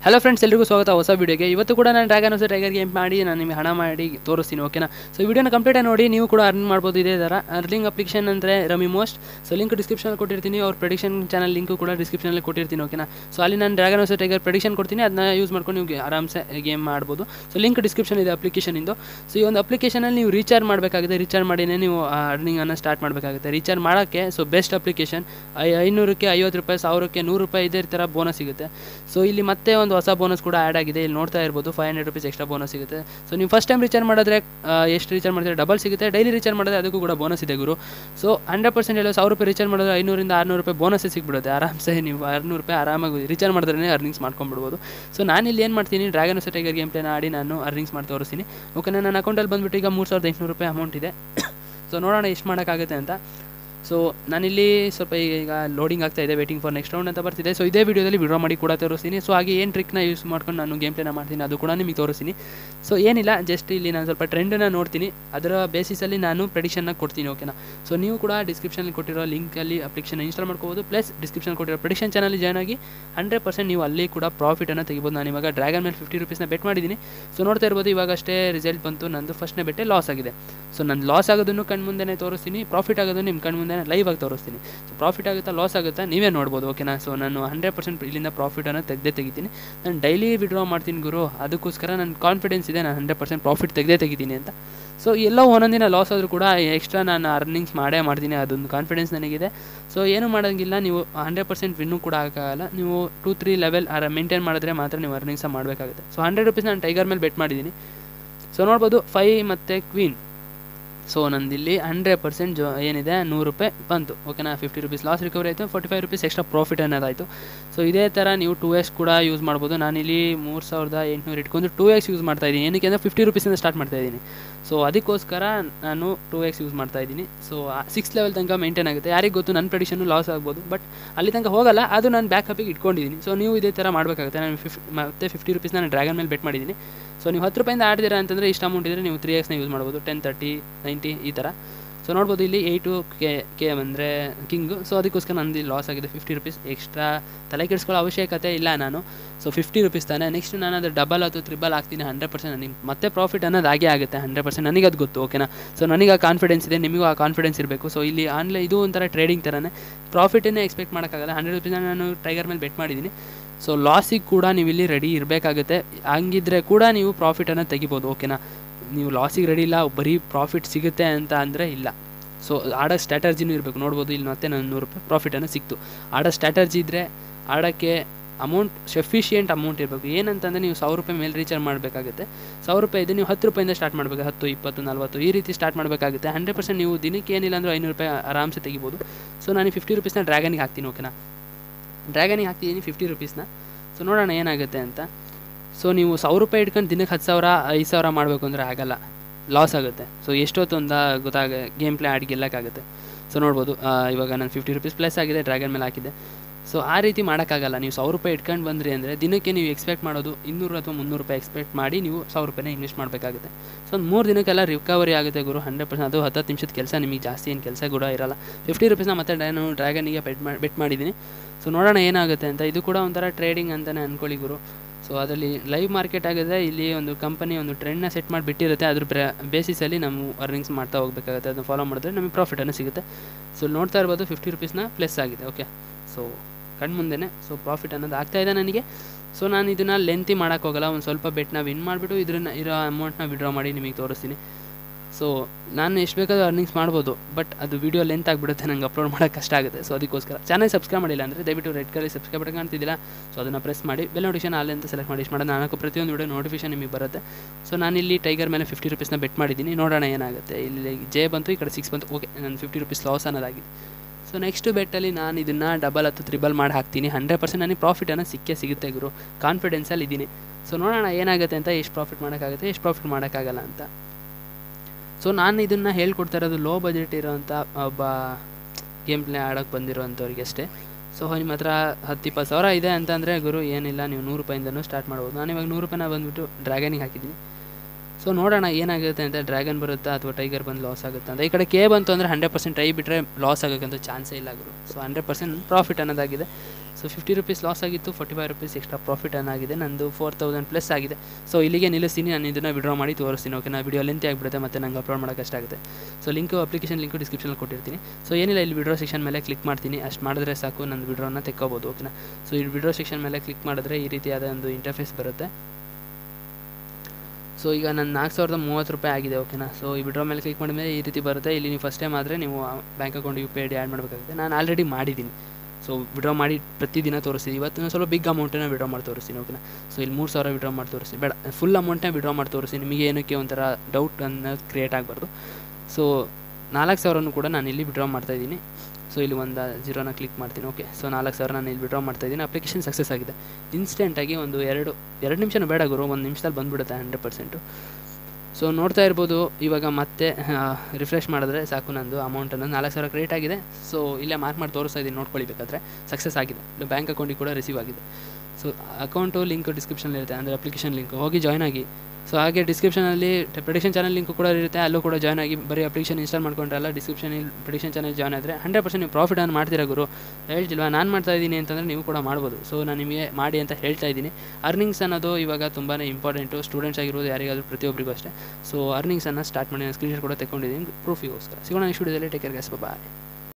Hello friends, ಎಲ್ಲರಿಗೂ ಸ್ವಾಗತ ಹೊಸ ವೀಡಿಯೋಗೆ. ಇವತ್ತು ಕೂಡ ನಾನು ಡ್ರ್ಯಾಗನ್ ವರ್ಸಸ್ ಟೈಗರ್ ಗೇಮ್ ಮಾಡಿ ನಾನು ನಿಮಗೆ ಹಣ ಮಾಡಿ ತೋರಿಸ್ತೀನಿ, ಓಕೆನಾ. ಸೊ ಈ ವಿಡಿಯೋನ ಕಂಪ್ಲೀಟಾಗಿ ನೋಡಿ, ನೀವು ಕೂಡ ಅರ್ನ್ ಮಾಡ್ಬೋದು. ಇದೇ ಥರ ಅರ್ನಿಂಗ್ ಅಪ್ಲಿಕೇಶನ್ ಅಂದರೆ ರಮಿ ಮೋಸ್ಟ್. ಸೊ ಲಿಂಕ್ ಡಿಸ್ಕ್ರಿಪ್ಷನಲ್ಲಿ ಕೊಟ್ಟಿರ್ತೀನಿ, ಅವ್ರ ಪ್ರೆಡಿಕ್ಷನ್ ಚಾನಲ್ ಲಿಂಕು ಕೂಡ ಡಿಸ್ಕ್ರಿಪ್ಷನಲ್ಲಿ ಕೊಟ್ಟಿರ್ತೀನಿ, ಓಕೆನಾ. ಸೊ ಅಲ್ಲಿ ನಾನು ಡ್ರ್ಯಾಗನ್ ವರ್ಸಸ್ ಟೈಗರ್ ಪ್ರೆಡಿಕ್ಷನ್ ಕೊಡ್ತೀನಿ, ಅದನ್ನ ಯೂಸ್ ಮಾಡ್ಕೊಂಡು ನೀವು ಆರಾಮ್ಸೆ ಗೇಮ್ ಮಾಡ್ಬೋದು. ಸೊ ಲಿಂಕ್ ಡಿಸ್ಕ್ರಿಪ್ಷನ್ ಇದೆ ಅಪ್ಲಿಕೇಶನಿಂದು. ಸೊ ಈ ಒಂದು ಅಪ್ಲಿಕೇಶನಲ್ಲಿ ನೀವು ರೀಚಾರ್ಜ್ ಮಾಡಬೇಕಾಗುತ್ತೆ. ರೀಚಾರ್ಜ್ ಮಾಡಿನೇ ನೀವು ಅರ್ನಿಂಗನ್ನು ಸ್ಟಾರ್ಟ್ ಮಾಡಬೇಕಾಗುತ್ತೆ. ರೀಚಾರ್ಜ್ ಮಾಡೋಕ್ಕೆ ಸೊ ಬೆಸ್ಟ್ ಅಪ್ಲಿಕೇಶನ್. 500ಕ್ಕೆ 50 ರೂಪಾಯಿ, 1000ಕ್ಕೆ 100 ರೂಪಾಯಿ ಇದೇ ಥರ ಬೋನಸ್ ಸಿಗುತ್ತೆ. ಸೊ ಇಲ್ಲಿ ಮತ್ತೆ ಒಂದು ಹೊಸ ಬೋನಸ್ ಕೂಡ ಆ್ಯಡ್ ಆಗಿದೆ. ಇಲ್ಲಿ ನೋಡ್ತಾ ಇರ್ಬೋದು, 500 ರೂಪೀಸ್ ಎಕ್ಸ್ಟ್ರಾ ಬೋನಸ್ ಸಿಗುತ್ತೆ. ಸೊ ನೀವು ಫಸ್ಟ್ ಟೈಮ್ ರೀಚಾರ್ಜ್ ಮಾಡಿದ್ರೆ ಎಷ್ಟು ರೀಚಾರ್ಜ್ ಮಾಡಿದ್ರೆ ಡಬಲ್ ಸಿಗುತ್ತೆ. ಡೈಲಿ ರೀಚಾರ್ಜ್ ಮಾಡಿದ್ರೆ ಅದಕ್ಕೂ ಕೂಡ ಬೋನಸ್ ಇದೆ ಗುರು. ಸೊ 100% ಎಲ್ಲ 1000 ರೂಪಾಯಿ ರೀಚಾರ್ಜ್ ಮಾಡಿದ್ರೆ 500ರಿಂದ 600 ರೂಪಾಯಿ ಬೋನಸ್ಸೇ ಸಿಕ್ಬಿಡುತ್ತೆ. ಆರಾಮ್ಸೆ ನೀವು 600 ರೂಪಾಯಿ ಆರಾಮಾಗಿ ರೀಚಾರ್ಜ್ ಮಾಡಿದ್ರೆ ಅರ್ನಿಂಗ್ಸ್ ಮಾಡ್ಕೊಂಡ್ಬಿಡ್ಬೋದು. ಸೊ ನಾನು ಇಲ್ಲಿ ಏನು ಮಾಡ್ತೀನಿ, ಡ್ರ್ಯಾಗನ್ ವರ್ಸಸ್ ಟೈಗರ್ ಗೇಮ್ ಪ್ಲೇನ ಆಡಿ ನಾನು ಅರ್ನಿಂಗ್ಸ್ ಮಾಡಿ ತೋರಿಸ್ತೀನಿ, ಓಕೆ. ನನ್ನ ಅಕೌಂಟಲ್ಲಿ ಬಂದುಬಿಟ್ಟು ಈಗ 3800 ರೂಪಾಯಿ ಅಮೌಂಟ್ ಇದೆ. ಸೊ ನೋಡೋಣ ಎಷ್ಟು ಮಾಡೋಕ್ಕಾಗುತ್ತೆ ಅಂತ. ಸೊ ನಾನಿಲ್ಲಿ ಸ್ವಲ್ಪ ಈಗ ಲೋಡಿಂಗ್ ಆಗ್ತಾ ಇದೆ, ವೇಟಿಂಗ್ ಫಾರ್ ನೆಕ್ಸ್ಟ್ ರೌಂಡ್ ಅಂತ ಬರ್ತಿದೆ. ಸೊ ಇದೇ ವಿಡಿಯೋದಲ್ಲಿ ವಿಡ್ರಾ ಮಾಡಿ ಕೂಡ ತೋರಿಸ್ತೀನಿ. ಸೊ ಹಾಗೆ ಏನು ಟ್ರಿಕ್ನ ಯೂಸ್ ಮಾಡ್ಕೊಂಡು ನಾನು ಗೇಮ್ ಪ್ಲೇನ ಮಾಡ್ತೀನಿ ಅದು ಕೂಡ ನಿಮಗೆ ತೋರಿಸ್ತೀನಿ. ಸೊ ಏನಿಲ್ಲ, ಜಸ್ಟ್ ಇಲ್ಲಿ ನಾನು ಸ್ವಲ್ಪ ಟ್ರೆಂಡನ್ನು ನೋಡ್ತೀನಿ, ಅದರ ಬೇಸಿಸಲ್ಲಿ ನಾನು ಪ್ರೆಡಿಕ್ಷನ್ನ ಕೊಡ್ತೀನಿ, ಓಕೆನಾ. ಸೊ ನೀವು ಕೂಡ ಡಿಸ್ಕ್ರಿಪ್ಷನಲ್ಲಿ ಕೊಟ್ಟಿರೋ ಲಿಂಕಲ್ಲಿ ಅಪ್ಲಿಕೇಶನ್ ಇನ್ಸ್ಟಾಲ್ ಮಾಡ್ಕೋಬೋದು. ಪ್ಲಸ್ ಡಿಸ್ಕ್ರಿಪ್ಷನ್ ಕೊಟ್ಟಿರೋ ಪ್ರೆಡಿಕ್ಷನ್ ಚಾನಲ್ ಜಾಯ್ನ್ ಆಗಿ 100% ನೀವು ಅಲ್ಲಿ ಕೂಡ ಪ್ರಾಫಿಟನ್ನು ತೆಗಿಬೋದು. ನಾನು ಇವಾಗ ಡ್ರ್ಯಾಗನ್ ಮೇಲೆ 50 ರೂಪೀಸ್ನ ಬೆಟ್ ಮಾಡಿದ್ದೀನಿ. ಸೊ ನೋಡ್ತಾ ಇರ್ಬೋದು, ಇವಾಗ ಅಷ್ಟೇ ರಿಸಲ್ಟ್ ಬಂತು. ನಂದು ಫಸ್ಟ್ನೇ ಬೆಟ್ಟೆ ಲಾಸ್ ಆಗಿದೆ. ಸೊ ನಾನು ಲಾಸ್ ಆಗೋದನ್ನು ಕಣ್ಮುಂದೆ ತೋರಿಸ್ತೀನಿ, ಪ್ರಾಫಿಟ್ ಆಗೋದನ್ನು ನಿಮ್ಮ ಕಣ್ಮುಂದೆ ಲೈವ್ ಆಗಿ ತೋರಿಸ್ತೀನಿ. ಸೊ ಪ್ರಾಫಿಟ್ ಆಗುತ್ತಾ ಲಾಸ್ ಆಗುತ್ತಾ ನೀವೇ ನೋಡ್ಬೋದು, ಓಕೆನಾ. ಸೊ ನಾನು 100% ಇಲ್ಲಿಂದ ಪ್ರಾಫಿಟನ್ನು ತೆಗಿತೀನಿ. ನಾನು ಡೈಲಿ ವಿಡ್ರಾ ಮಾಡ್ತೀನಿ ಗುರು, ಅದಕ್ಕೋಸ್ಕರ ನನ್ನ ಕಾನ್ಫಿಡೆನ್ಸ್ ಇದೆ ನಾನು 100% ಪ್ರಾಫಿಟ್ ತೆಗಿತೀನಿ ಅಂತ. ಸೊ ಎಲ್ಲೋ ಒಂದೊಂದಿನ ಲಾಸ್ ಆದರೂ ಕೂಡ ಎಕ್ಸ್ಟ್ರಾ ನಾನು ಅರ್ನಿಂಗ್ಸ್ ಮಾಡೇ ಮಾಡ್ತೀನಿ, ಅದೊಂದು ಕಾನ್ಫಿಡೆನ್ಸ್ ನನಗಿದೆ. ಸೊ ಏನು ಮಾಡೋಂಗಿಲ್ಲ, ನೀವು 100% ವಿನ್ನೂ ಕೂಡ ಆಗೋಲ್ಲ. ನೀವು 2-3 ಲೆವೆಲ್ ಮೇಂಟೈನ್ ಮಾಡಿದ್ರೆ ಮಾತ್ರ ನೀವು ಅರ್ನಿಂಗ್ಸ ಮಾಡಬೇಕಾಗುತ್ತೆ. ಸೊ 100 ರೂಪೀಸ್ ನಾನು ಟೈಗರ್ ಮೇಲೆ ಬೆಟ್ ಮಾಡಿದ್ದೀನಿ. ಸೊ ನೋಡ್ಬೋದು 5 ಮತ್ತು ಕ್ವೀನ್. ಸೊ ನಂದಿಲ್ಲಿ 100% ಏನಿದೆ 100 ರೂಪಾಯಿ ಬಂತು, ಓಕೆನಾ. 50 ರೂಪೀಸ್ ಲಾಸ್ ರಿಕವರಿ ಆಯಿತು, 45 ರೂಪೀಸ್ ಎಕ್ಸ್ಟ್ರಾ ಪ್ರಾಫಿಟ್ ಅನ್ನೋದಾಯಿತು. ಸೊ ಇದೇ ಥರ ನೀವು 2x ಕೂಡ ಯೂಸ್ ಮಾಡ್ಬೋದು. ನಾನಿಲ್ಲಿ 3800 ಇಟ್ಕೊಂಡು 2x ಯೂಸ್ ಮಾಡ್ತಾಯಿದ್ದೀನಿ. ಏನಕ್ಕೆ ಅಂದರೆ 50 ರೂಪೀಸಿಂದ ಸ್ಟಾರ್ಟ್ ಮಾಡ್ತಾಯಿದ್ದೀನಿ. ಸೊ ಅದಕ್ಕೋಸ್ಕರ ನಾನು 2x ಯೂಸ್ ಮಾಡ್ತಾಯಿದ್ದೀನಿ. ಸೊ 6 ಲೆವೆಲ್ ತನಕ ಮೇಂಟೈನ್ ಆಗುತ್ತೆ. ಯಾರಿಗೆ ಗೊತ್ತು, ನನ್ನ ಪ್ರೆಡಿಕ್ಷನ್ನು ಲಾಸ್ ಆಗ್ಬೋದು, ಬಟ್ ಅಲ್ಲಿ ತನಕ ಹೋಗಲ್ಲ, ಅದು ನಾನು ಬ್ಯಾಕಪ್ಪಿಗೆ ಇಟ್ಕೊಂಡಿದ್ದೀನಿ. ಸೊ ನೀವು ಇದೇ ಥರ ಮಾಡಬೇಕಾಗುತ್ತೆ. ನಾನು ಮತ್ತೆ 50 ರೂಪೀಸ್ ನಾನು ಡ್ರ್ಯಾಗನ್ ಮೇಲೆ ಬೆಟ್ ಮಾಡಿದ್ದೀನಿ. ಸೊ ನೀವು 10 ರೂಪಾಯಿಂದ ಆಡ್ತೀರಾ ಅಂತಂದರೆ ಇಷ್ಟು ಅಮೌಂಟ್ ಇದ್ದರೆ ನೀವು 3xನ ಯೂಸ್ ಮಾಡ್ಬೋದು, 10, 30, 90 ಈ ಥರ. ಸೊ ನೋಡ್ಬೋದು ಇಲ್ಲಿ 8K ಅಂದರೆ ಕಿಂಗು. ಸೊ ಅದಕ್ಕೋಸ್ಕರ ನಂದು ಲಾಸ್ ಆಗಿದೆ 50 ರೂಪೀಸ್. ಎಕ್ಸ್ಟ್ರಾ ತಲೆ ಕೆಡಿಸ್ಕೊಳ್ಳೋ ಅವಶ್ಯಕತೆ ಇಲ್ಲ ನಾನು. ಸೊ 50 ರೂಪೀಸ್ ತಾನೆ, ನೆಕ್ಸ್ಟ್ ನಾನು ಅದು ಡಬಲ್ ಅಥವಾ ಟ್ರಿಬಲ್ ಆಗ್ತೀನಿ 100%. ನನಗೆ ಮತ್ತೆ ಪ್ರಾಫಿಟ್ ಅನ್ನೋದು ಆಗೇ ಆಗುತ್ತೆ 100%. ನನಗೆ ಅದು ಗೊತ್ತು, ಓಕೆನಾ. ಸೊ ನನಗೆ ಆ ಕಾನ್ಫಿಡೆನ್ಸ್ ಇದೆ, ನಿಮಗೂ ಆ ಕಾನ್ಫಿಡೆನ್ಸ್ ಇರಬೇಕು. ಸೊ ಇಲ್ಲಿ ಆನ್ಲೈನ್ ಇದು ಒಂಥರ ಟ್ರೇಡಿಂಗ್ ಥರನೇ, ಪ್ರಾಫಿಟನ್ನೇ ಎಕ್ಸ್ಪೆಕ್ಟ್ ಮಾಡೋಕ್ಕಾಗಲ್ಲ. 100 ರೂಪೀಸ್ನ ನಾನು ಟೈಗರ್ ಮೇಲೆ ಬೆಟ್ ಮಾಡಿದ್ದೀನಿ. ಸೊ ಲಾಸಿಗೆ ಕೂಡ ನೀವು ಇಲ್ಲಿ ರೆಡಿ ಇರಬೇಕಾಗುತ್ತೆ. ಹಂಗಿದ್ರೆ ಕೂಡ ನೀವು ಪ್ರಾಫಿಟನ್ನು ತೆಗಿಬೋದು, ಓಕೆನಾ. ನೀವು ಲಾಸಿಗೆ ರೆಡಿ ಇಲ್ಲ, ಬರೀ ಪ್ರಾಫಿಟ್ ಸಿಗುತ್ತೆ ಅಂತ ಅಂದರೆ ಇಲ್ಲ. ಸೊ ಆಡೋ ಸ್ಟ್ರಾಟರ್ಜಿನೂ ಇರಬೇಕು. ನೋಡ್ಬೋದು ಇಲ್ಲಿ ಮತ್ತೆ ನಾನು 100 ರೂಪಾಯಿ ಪ್ರಾಫಿಟನ್ನು ಸಿಕ್ತು. ಆಡೋ ಸ್ಟ್ರಾಟರ್ಜಿ ಇದ್ದರೆ ಆಡೋಕ್ಕೆ ಅಮೌಂಟ್ ಸಫಿಷಿಯೆಂಟ್ ಅಮೌಂಟ್ ಇರಬೇಕು. ಏನಂತಂದರೆ ನೀವು 1000 ರೂಪಾಯಿ ಮೇಲೆ ರೀಚಾರ್ಜ್ ಮಾಡಬೇಕಾಗುತ್ತೆ. 1000 ರೂಪಾಯಿ ಇದೆ, ನೀವು 10 ರೂಪಾಯಿಂದ ಸ್ಟಾರ್ಟ್ ಮಾಡಬೇಕು. 10, 20, 40 ಈ ರೀತಿ ಸ್ಟಾರ್ಟ್ ಮಾಡಬೇಕಾಗುತ್ತೆ. 100% ನೀವು ದಿನಕ್ಕೆ ಏನಿಲ್ಲ ಅಂದರೆ 500 ರೂಪಾಯಿ ಆರಾಮ್ಸೆ ತೆಗಿಬೋದು. ಸೊ ನಾನು 50 ರೂಪೀಸ್ನ ಡ್ರ್ಯಾಗನಿಗೆ ಹಾಕ್ತೀನಿ, ಓಕೆನಾ. ಡ್ರ್ಯಾಗನಿಗೆ ಹಾಕ್ತಿದ್ದೀನಿ 50 ರೂಪೀಸ್ನ. ಸೊ ನೋಡೋಣ ಏನಾಗುತ್ತೆ ಅಂತ. ಸೊ ನೀವು 1000 ರೂಪಾಯಿ ಇಟ್ಕೊಂಡು ದಿನಕ್ಕೆ 10,000, 5,000 ಮಾಡಬೇಕು ಅಂದರೆ ಆಗಲ್ಲ, ಲಾಸ್ ಆಗುತ್ತೆ. ಸೊ ಎಷ್ಟೊತ್ತು ಅಂತ ಗೇಮ್ ಪ್ಲೇ ಆಡಿ ಗೆಲ್ಲಕ್ಕಾಗುತ್ತೆ. ಸೊ ನೋಡ್ಬೋದು ಇವಾಗ ನಾನು 50 ರೂಪೀಸ್ ಪ್ಲಸ್ ಆಗಿದೆ, ಡ್ರ್ಯಾಗನ್ ಮೇಲೆ ಹಾಕಿದೆ. ಸೊ ಆ ರೀತಿ ಮಾಡೋಕ್ಕಾಗಲ್ಲ. ನೀವು 1000 ರೂಪಾಯಿ ಇಟ್ಕೊಂಡು ಬಂದ್ರಿ ಅಂದರೆ ದಿನಕ್ಕೆ ನೀವು ಎಕ್ಸ್ಪೆಕ್ಟ್ ಮಾಡೋದು 200 ಅಥವಾ 300 ರೂಪಾಯಿ ಎಕ್ಸ್ಪೆಕ್ಟ್ ಮಾಡಿ ನೀವು 1000 ರೂಪಾಯಿನ ಇನ್ವೆಸ್ಟ್ ಮಾಡಬೇಕಾಗುತ್ತೆ. ಸೊ ಒಂದು 3 ದಿನಕ್ಕೆಲ್ಲ ರಿಕವರಿ ಆಗುತ್ತೆ ಗುರು 100%. ಅದು 10 ನಿಮಿಷದ ಕೆಲಸ, ನಿಮಗೆ ಜಾಸ್ತಿ ಏನು ಕೆಲಸ ಕೂಡ ಇರಲ್ಲ. 50 ರೂಪೀಸ್ನ ಮತ್ತೆ ನಾನು ಡ್ರ್ಯಾಗನಿಗೆ ಬೆಟ್ ಮಾಡಿದ್ದೀನಿ. ಸೊ ನೋಡೋಣ ಏನಾಗುತ್ತೆ ಅಂತ. ಇದು ಕೂಡ ಒಂಥರ ಟ್ರೇಡಿಂಗ್ ಅಂತಲೇ ಅಂದ್ಕೊಳ್ಳಿ ಗುರು. ಸೊ ಅದರಲ್ಲಿ ಲೈವ್ ಮಾರ್ಕೆಟ್ ಆಗಿದೆ. ಇಲ್ಲಿ ಒಂದು ಕಂಪನಿ ಒಂದು ಟ್ರೆಂಡ್ನ ಸೆಟ್ ಮಾಡಿ ಬಿಟ್ಟಿರುತ್ತೆ, ಅದ್ರ ಬೇಸಿಸಲ್ಲಿ ನಾವು ಅರ್ನಿಂಗ್ಸ್ ಮಾಡ್ತಾ ಹೋಗಬೇಕಾಗುತ್ತೆ. ಅದನ್ನು ಫಾಲೋ ಮಾಡಿದ್ರೆ ನಮಗೆ ಪ್ರಾಫಿಟನ್ನು ಸಿಗುತ್ತೆ. ಸೊ ನೋಡ್ತಾ ಇರ್ಬೋದು 50 ರೂಪೀಸ್ನ ಪ್ಲಸ್ ಆಗಿದೆ, ಓಕೆ. ಸೊ ಕಣ್ಮುಂದೆ ಸೊ ಪ್ರಾಫಿಟ್ ಅನ್ನೋದು ಆಗ್ತಾಯಿದೆ ನನಗೆ. ಸೊ ನಾನು ಇದನ್ನು ಲೆಂತಿ ಮಾಡೋಕ್ಕೆ ಹೋಗಲ್ಲ, ಒಂದು ಸ್ವಲ್ಪ ಬೆಟ್ನ ವಿನ್ ಮಾಡಿಬಿಟ್ಟು ಇದನ್ನು ಇರೋ ಅಮೌಂಟ್ನ ವಿಡ್ರಾ ಮಾಡಿ ನಿಮಗೆ ತೋರಿಸ್ತೀನಿ. ಸೊ ನಾನು ಎಷ್ಟು ಬೇಕಾದರೂ ಅರ್ನಿಂಗ್ಸ್ ಮಾಡ್ಬೋದು, ಬಟ್ ಅದು ವೀಡಿಯೋ ಲೆಂತ್ ಆಗಿಬಿಡುತ್ತೆ, ನಂಗೆ ಅಪ್ಲೋಡ್ ಮಾಡೋಕ್ಕೆ ಕಷ್ಟ ಆಗುತ್ತೆ. ಸೊ ಅದಕ್ಕೋಸ್ಕರ ಚಾನಲ್ ಸಬ್ಸ್ಕ್ರೈಬ್ ಮಾಡಿಲ್ಲ ಅಂದರೆ ದಯವಿಟ್ಟು ರೆಡ್ ಕಲರ್ ಸಬ್ಸ್ಕ್ರೈಬ್ ಬಟನ್ ಕಾಣ್ತಿದ್ದಿಲ್ಲ, ಸೊ ಅದನ್ನು ಪ್ರೆಸ್ ಮಾಡಿ ಬೆಲ್ ನೋಟಿಫಿಕೇಷನ್ ಆಲ್ ಅಂತ ಸೆಲೆಕ್ಟ್ ಮಾಡಿ. ಇಷ್ಟು ಮಾಡೋದು ನಾನು ಪ್ರತಿಯೊಂದು ವೀಡಿಯೋ ನೋಟಿಫಿಕೇಷನ್ ನಿಮಗೆ ಬರುತ್ತೆ. ಸೊ ನಾನಿಲ್ಲಿ ಟೈಗರ್ ಮೇಲೆ 50 ರೂಪೀಸ್ನ ಬೆಟ್ ಮಾಡಿದ್ದೀನಿ, ನೋಡೋಣ ಏನಾಗುತ್ತೆ. ಇಲ್ಲಿ ಜೆ ಬಂತು, ಈ ಕಡೆ 6 ಬಂತು, ಓಕೆ. ನಾನು 50 ರೂಪೀಸ್ ಲಾಸ್ ಅನ್ನೋದಾಗಿದೆ. ಸೊ ನೆಕ್ಸ್ಟ್ ಬೆಟ್ಟಲ್ಲಿ ನಾನು ಇದನ್ನು ಡಬಲ್ ಅಥವಾ ಟ್ರಿಬಲ್ ಮಾಡಿ ಹಾಕ್ತೀನಿ. 100% ನನಗೆ ಪ್ರಾಫಿಟನ್ನು ಸಿಗುತ್ತೆ ಗುರು, ಕಾನ್ಫಿಡೆನ್ಸಲ್ಲಿ ಇದ್ದೀನಿ. ಸೊ ನೋಡೋಣ ಏನಾಗುತ್ತೆ ಅಂತ, ಎಷ್ಟು ಪ್ರಾಫಿಟ್ ಮಾಡೋಕ್ಕಾಗುತ್ತೆ, ಎಷ್ಟು ಪ್ರಾಫಿಟ್ ಮಾಡೋಕ್ಕಾಗಲ್ಲ ಅಂತ. ಸೊ ನಾನು ಇದನ್ನು ಹೇಳ್ಕೊಡ್ತಾ ಇರೋದು ಲೋ ಬಜೆಟ್ ಇರೋವಂಥ ಒಬ್ಬ ಗೇಮ್ ಪ್ಲೇ ಆಡೋಕ್ಕೆ ಬಂದಿರೋವಂಥವ್ರಿಗೆ ಅಷ್ಟೇ. ಸೊ ನಿಮ್ಮ ಹತ್ರ 10-20 ಸಾವಿರ ಇದೆ ಅಂತಂದರೆ ಗುರು ಏನಿಲ್ಲ, ನೀವು 100 ರೂಪಾಯಿಂದನೂ ಸ್ಟಾರ್ಟ್ ಮಾಡ್ಬೋದು. ನಾನು ಇವಾಗ 100 ರೂಪಾಯಿನ ಬಂದುಬಿಟ್ಟು ಡ್ರ್ಯಾಗನಿಗೆ ಹಾಕಿದ್ದೀನಿ. ಸೊ ನೋಡೋಣ ಏನಾಗುತ್ತೆ ಅಂತ, ಡ್ರ್ಯಾಗನ್ ಬರುತ್ತಾ ಅಥವಾ ಟೈಗರ್ ಬಂದು ಲಾಸ್ ಆಗುತ್ತೆ ಅಂತ. ಈ ಕಡೆ ಕೆ ಬಂತು ಅಂದರೆ 100% ಟ್ರೈ ಬಿಟ್ಟರೆ ಲಾಸ್ ಆಗೋಕ್ಕಂತೂ ಚಾನ್ಸೇ ಇಲ್ಲ ಗುರು. ಸೊ 100% ಪ್ರಾಫಿಟ್ ಅನ್ನೋದಾಗಿದೆ. ಸೊ 50 ರೂಪೀಸ್ ಲಾಸ್ ಆಗಿತ್ತು, 45 ರೂಪೀಸ್ ಎಕ್ಸ್ಟ್ರಾ ಪ್ರಾಫಿಟ್ ಅನ್ನಾಗಿದೆ. ನಂದು 4000 ಪ್ಲಸ್ ಆಗಿದೆ. ಸೊ ಇಲ್ಲಿಗೆ ನಿಲ್ಲಿಸ್ತೀನಿ, ನಾನು ಇದನ್ನು ವಿಡ್ರಾ ಮಾಡಿ ತೋರಿಸ್ತೀನಿ. ಓಕೆ, ವಿಡಿಯೋ ಲೆಂತಿ ಆಗಿಬಿಡುತ್ತೆ ಮತ್ತು ನಂಗೆ ಅಪ್ಲೋಡ್ ಮಾಡೋಕ್ಕೆ ಕಷ್ಟ ಆಗುತ್ತೆ. ಸೊ ಅಪ್ಲಿಕೇಶನ್ ಲಿಂಕು ಡಿಸ್ಕ್ರಿಪ್ಷನಲ್ಲಿ ಕೊಟ್ಟಿರ್ತೀನಿ. ಸೊ ಏನಿಲ್ಲ, ಇಲ್ಲಿ ವಿಡ್ರಾ ಸೆಕ್ಷನ್ ಮೇಲೆ ಕ್ಲಿಕ್ ಮಾಡ್ತೀನಿ. ಅಷ್ಟು ಮಾಡಿದ್ರೆ ಸಾಕು, ನನ್ನ ವಿಡ್ರಾನ ತೆಕ್ಕೋಬೋದು. ಓಕೆನಾ. ಸೊ ಈ ವಿಡ್ರಾ ಸೆಕ್ಷನ್ ಮೇಲೆ ಕ್ಲಿಕ್ ಮಾಡಿದ್ರೆ ಈ ರೀತಿಯಾದ ಒಂದು ಇಂಟರ್ಫೇಸ್ ಬರುತ್ತೆ. ಸೊ ಈಗ ನನ್ನ 4030 ರೂಪಾಯಿ ಆಗಿದೆ. ಓಕೆನಾ. ಸೊ ಈ ವಿಡ್ರಾ ಮೇಲೆ ಕ್ಲಿಕ್ ಮಾಡಿದ್ಮೇಲೆ ಈ ರೀತಿ ಬರುತ್ತೆ. ಇಲ್ಲಿ ನೀವು ಫಸ್ಟ್ ಟೈಮ್ ಆದರೆ ನೀವು bank account UPI ID add ಮಾಡಬೇಕಾಗುತ್ತೆ. ನಾನು ಆಲ್ರೆಡಿ ಮಾಡಿದ್ದೀನಿ. ಸೊ ವಿಡ್ರಾ ಮಾಡಿ ಪ್ರತಿದಿನ ತೋರಿಸ್ತೀನಿ. ಇವತ್ತು ಸ್ವಲ್ಪ ಬಿಗ್ ಅಮೌಂಟನ್ನು ವಿಡ್ರಾ ಮಾಡಿ ತೋರಿಸ್ತೀನಿ. ಓಕೆನಾ. ಸೊ ಇಲ್ಲಿ 3000 ವಿಡ್ರಾ ಮಾಡಿ ತೋರಿಸ್ತೀನಿ. ಬೇಡ, ಫುಲ್ ಅಮೌಂಟನ್ನ ವಿಡ್ರಾ ಮಾಡಿ ತೋರಿಸ್ತೀನಿ. ನಿಮಗೆ ಏನಕ್ಕೆ ಒಂಥರ ಡೌಟ್ ಅನ್ನೋದು ಕ್ರಿಯೇಟ್ ಆಗಬಾರ್ದು. ಸೊ 4000 ಕೂಡ ನಾನು ಇಲ್ಲಿ ವಿಡ್ರಾ ಮಾಡ್ತಾಯಿದ್ದೀನಿ. ಸೊ ಇಲ್ಲಿ ಒಂದು 0ನ ಕ್ಲಿಕ್ ಮಾಡ್ತೀನಿ. ಓಕೆ, ಸೊ 4000 ನಾನು ಇಲ್ಲಿ ವಿಡ್ರಾ ಮಾಡ್ತಾಯಿದ್ದೀನಿ. ಅಪ್ಲಿಕೇಶನ್ ಸಕ್ಸಸ್ ಆಗಿದೆ. ಇನ್ಸ್ಟೆಂಟಾಗಿ ಒಂದು ಎರಡು ನಿಮಿಷನೂ ಬೇಡ ಗುರು, 1 ನಿಮಿಷದಲ್ಲಿ ಬಂದುಬಿಡುತ್ತೆ 100%. ಸೊ ನೋಡ್ತಾ ಇರ್ಬೋದು, ಇವಾಗ ಮತ್ತೆ ರಿಫ್ರೆಶ್ ಮಾಡಿದ್ರೆ ಸಾಕು, ನಂದು ಅಮೌಂಟ್ ಅನ್ನೋದು 4000 ಕ್ರಿಯೇಟ್ ಆಗಿದೆ. ಸೊ ಇಲ್ಲೇ ಮಾರ್ಕ್ ಮಾಡಿ ತೋರಿಸ್ತಾ ಇದ್ದೀನಿ, ನೋಡ್ಕೊಳ್ಬೇಕಾದ್ರೆ ಸಕ್ಸಸ್ ಆಗಿದೆ. ಬ್ಯಾಂಕ್ ಅಕೌಂಟಿಗೆ ಕೂಡ ರಿಸೀವ್ ಆಗಿದೆ. ಸೊ ಅಕೌಂಟು ಲಿಂಕ್ ಡಿಸ್ಕ್ರಿಪ್ಷನಲ್ಲಿ ಇರುತ್ತೆ, ಅಂದರೆ ಅಪ್ಲಿಕೇಶನ್ ಲಿಂಕ್, ಹೋಗಿ ಜಾಯ್ನ್ ಆಗಿ. ಸೊ ಹಾಗೆ ಡಿಸ್ಕ್ರಿಪ್ಷನಲ್ಲಿ ಪ್ರೆಡಿಕ್ಷನ್ ಚಾನಲ್ ಲಿಂಕು ಕೂಡ ಇರುತ್ತೆ, ಅಲ್ಲೂ ಕೂಡ ಜಾಯ್ನ್ ಆಗಿ. ಬರೀ ಅಪ್ಲಿಕೇಶನ್ ಇನ್ಸ್ಟಾಲ್ ಮಾಡ್ಕೊಂಡ್ರಲ್ಲ, ಡಿಸ್ಕ್ರಿಪ್ಷನಲ್ಲಿ ಪ್ರೆಡಿಕ್ಷನ್ ಚಾನಲ್ ಜಾಯ್ನ್ ಆದರೆ 100% ನೀವು ಪ್ರಾಫಿಟನ್ನು ಮಾಡ್ತೀರಾ ಗುರು. ಹೇಳ್ತಿಲ್ವಾ, ನಾನು ಮಾಡ್ತಾ ಇದ್ದೀನಿ ಅಂತಂದರೆ ನೀವು ಕೂಡ ಮಾಡ್ಬೋದು. ಸೊ ನಾನು ನಿಮಗೆ ಮಾಡಿ ಅಂತ ಹೇಳ್ತಾ ಇದ್ದೀನಿ. ಅರ್ನಿಂಗ್ಸ್ ಅನ್ನೋದು ಇವಾಗ ತುಂಬಾ ಇಂಪಾರ್ಟೆಂಟು, ಸ್ಟೂಡೆಂಟ್ಸ್ ಆಗಿರ್ಬೋದು, ಯಾರಿಗಾದರೂ ಪ್ರತಿಯೊಬ್ಬರಿಗೂ ಅಷ್ಟೇ. ಸೊ ಅರ್ನಿಂಗ್ಸನ್ನು ಸ್ಟಾರ್ಟ್ ಮಾಡಿ, ನಾನು ಸ್ಕ್ರೀನ್ಶಾಟ್ ಕೂಡ ತೆಗೊಂಡಿದ್ದೀನಿ ಪ್ರೂಫಿಗೋಸ್ಕರ. ಸಿಗೋಣ ನೆಕ್ಸ್ಟ್ ವಿಡಿಯೋದಲ್ಲಿ. ಟೇಕ್ ಕೇರ್ ಗೈಸ್, ಬಾಯ್.